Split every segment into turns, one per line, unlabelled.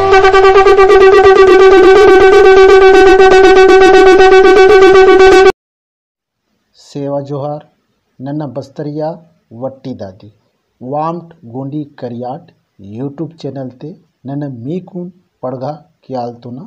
सेवा जोहार नन्ना बस्तरिया वट्टी दादी वामट गोंडी करियाट यूट्यूब चैनल ते नन्ना मीकून पड़गा क्यालतुना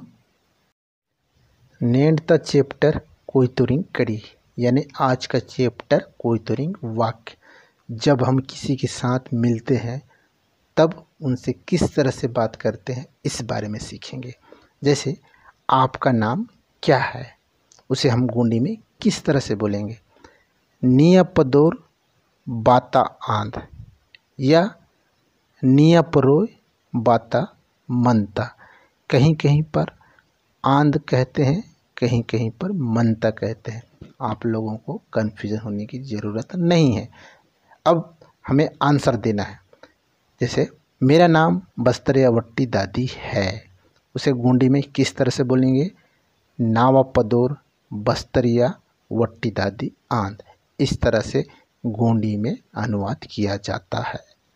नेंडता चैप्टर कोयतुरिंग कड़ी यानी आज का चैप्टर कोयतुरिंग वाक्य। जब हम किसी के साथ मिलते हैं तब उनसे किस तरह से बात करते हैं इस बारे में सीखेंगे। जैसे आपका नाम क्या है, उसे हम गोंडी में किस तरह से बोलेंगे। निया पदोर बाता आंध या निया परोय बाता मनता। कहीं कहीं पर आंध कहते हैं, कहीं कहीं पर मनता कहते हैं। आप लोगों को कन्फ्यूजन होने की ज़रूरत नहीं है। अब हमें आंसर देना है। जैसे मेरा नाम बस्तरिया वट्टी दादी है, उसे गोंडी में किस तरह से बोलेंगे। नावा पदोर बस्तरिया वट्टी दादी आंध। इस तरह से गोंडी में अनुवाद किया जाता है।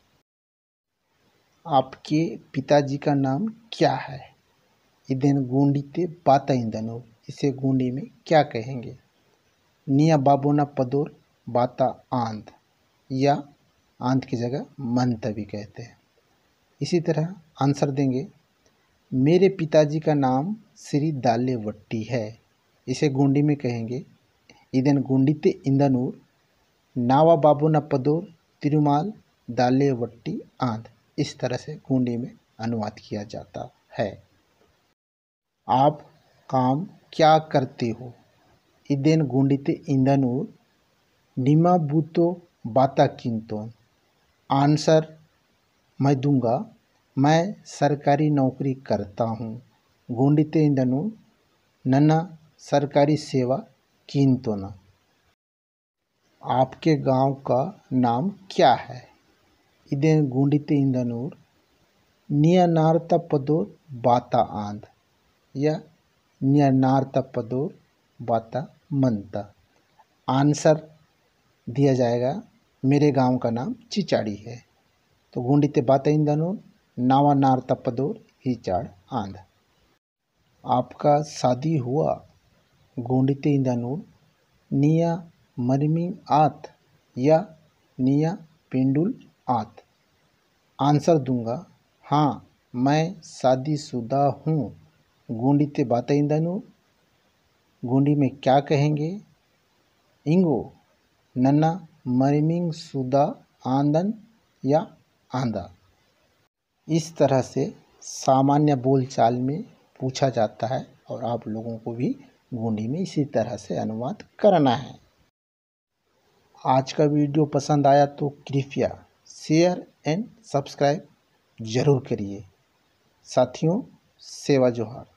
आपके पिताजी का नाम क्या है। इदेन गोंडी ते बाता इंदनो, इसे गोंडी में क्या कहेंगे। निया बाबोना पदोर बाता आंध या आंध की जगह मनता भी कहते हैं। इसी तरह आंसर देंगे मेरे पिताजी का नाम श्री दाले वट्टी है, इसे गोंडी में कहेंगे इदेन गोंडी ते इंदनूर नावा बाबोना पदोर तिरुमाल दाले वट्टी आंध। इस तरह से गोंडी में अनुवाद किया जाता है। आप काम क्या करते हो। इदेन गोंडी ते इंदनूर निमा बूतो बाता किंतोन। आंसर मैं दूंगा मैं सरकारी नौकरी करता हूँ। गोंडी ते इंदनूर नन्ना सरकारी सेवा किंतोना। आपके गांव का नाम क्या है। इदेन गोंडी ते इंदनूर निया नारता पदोर बाता आंध या निया नारता पदोर बाता मनता। आंसर दिया जाएगा मेरे गांव का नाम चिचाड़ी है। तो गोंडी ते बाता इंदनूर नावा नारता पदोर हिचाड़ आंध। आपका शादी हुआ। गोंडी ते इंदनूर निया मरिमिंग आत या निया पेंडुल आत। आंसर दूंगा हाँ मैं शादीशुदा हूँ। गोंडी ते बाता इंदनूर गोंडी में क्या कहेंगे। इंगो नन्ना मरिमिंग सुदा आंदन या आंदा। इस तरह से सामान्य बोलचाल में पूछा जाता है और आप लोगों को भी गोंडी में इसी तरह से अनुवाद करना है। आज का वीडियो पसंद आया तो कृपया शेयर एंड सब्सक्राइब ज़रूर करिए। साथियों, सेवा जोहार।